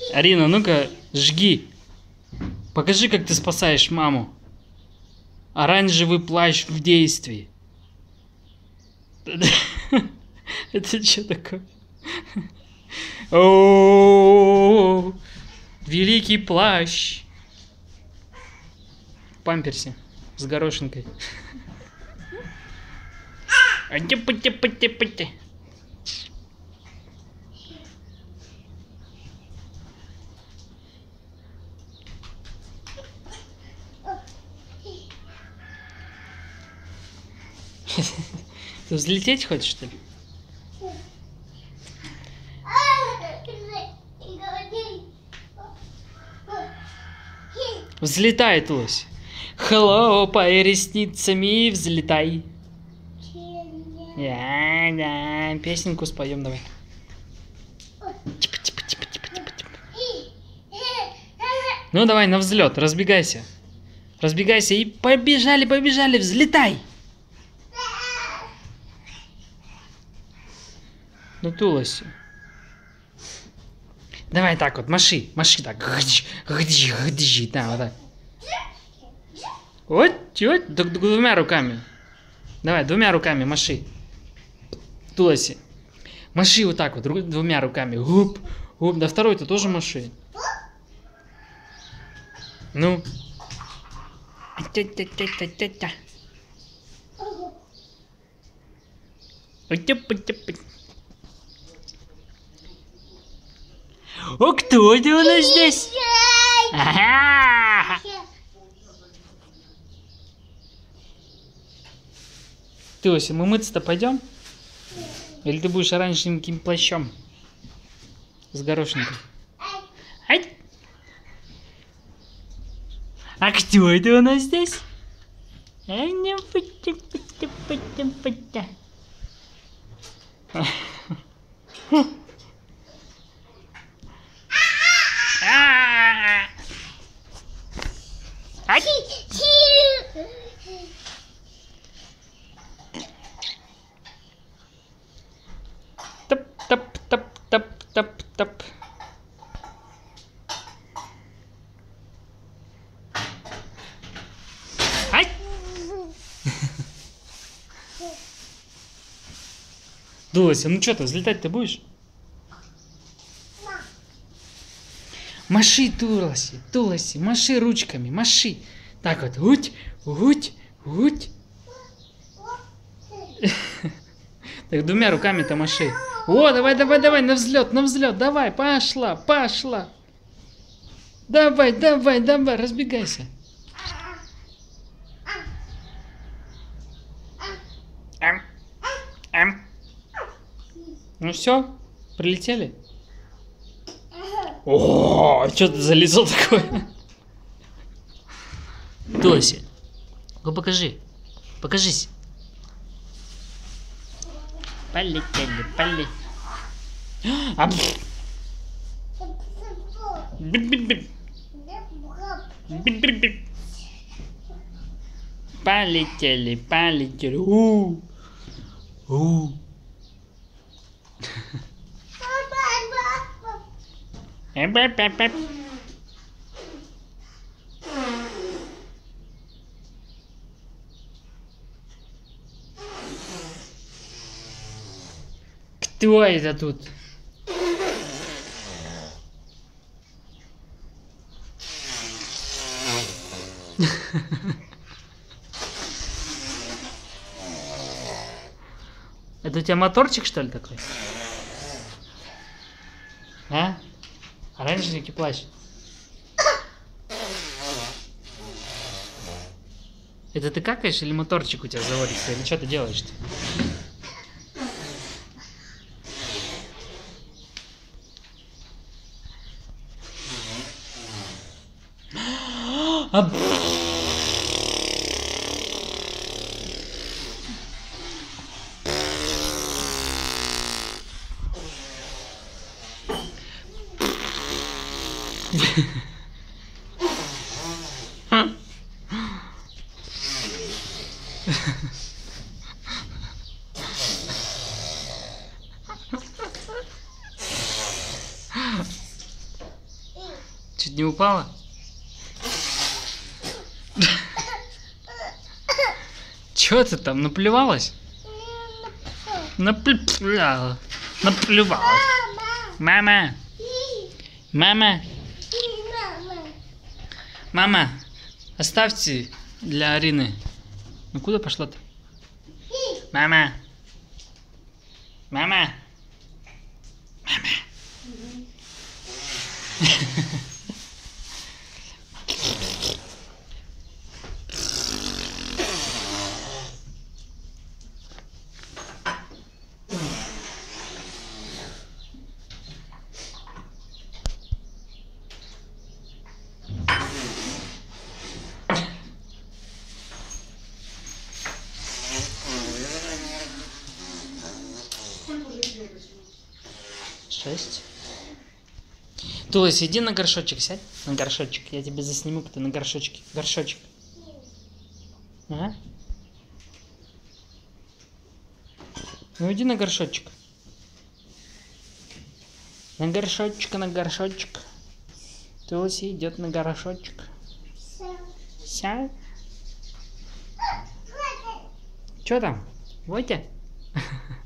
Арина, ну-ка, жги. Покажи, как ты спасаешь маму. Оранжевый плащ в действии. Это что такое? О, великий плащ. В памперсе с горошинкой. Ты взлететь хочешь, что ли? Взлетай, лось. Хлопай ресницами, взлетай. Да, песенку споем давай. Ну давай на взлет, разбегайся. Разбегайся и побежали, побежали, взлетай. Ну ты лось. Давай так вот, маши, маши так. Да, вот так. Вот, двумя руками. Давай, двумя руками маши. Тулоси. Маши вот так вот, двумя руками. Гуп, гуп. Да второй-то тоже маши. Ну. О, кто это у нас здесь? Ага. Ты, Ося, мы мыться-то пойдем? Или ты будешь оранжевеньким плащом? С горошинкой. Ай! А кто это у нас здесь? Тап-тап-тап-тап-тап-тап. Ай! Дулася, ну что ты, взлетать ты будешь? Маши, Туласи, Туласи, маши ручками, маши. Так вот, гуть, гуть, гуть. Так двумя руками-то маши. О, давай, давай, давай, на взлет, давай, пошла, пошла. Давай, давай, давай, разбегайся. Ну все, прилетели? О, что ты за лицо такое? Тоси, ну покажи, покажись. Полетели, полетели. Полетели, полетели. Кто это тут? Это у тебя моторчик, что ли, такой? А? Оранжевенький плащ. Это ты какаешь или моторчик у тебя заводится? Или что ты делаешь-то? чуть не упала? Чё ты там, наплевалась? Наплевалась. Мама! Мама! Мама! Оставьте для Арины. Ну куда пошла-то? Мама! Мама! Мама! Шесть. Тулась, иди на горшочек, сядь. На горшочек. Я тебе засниму, кто на горшочке. Горшочек. Ага. Ну иди на горшочек. На горшочек, на горшочек. Тулси идет на горшочек. Сядь. Что там? Вот я.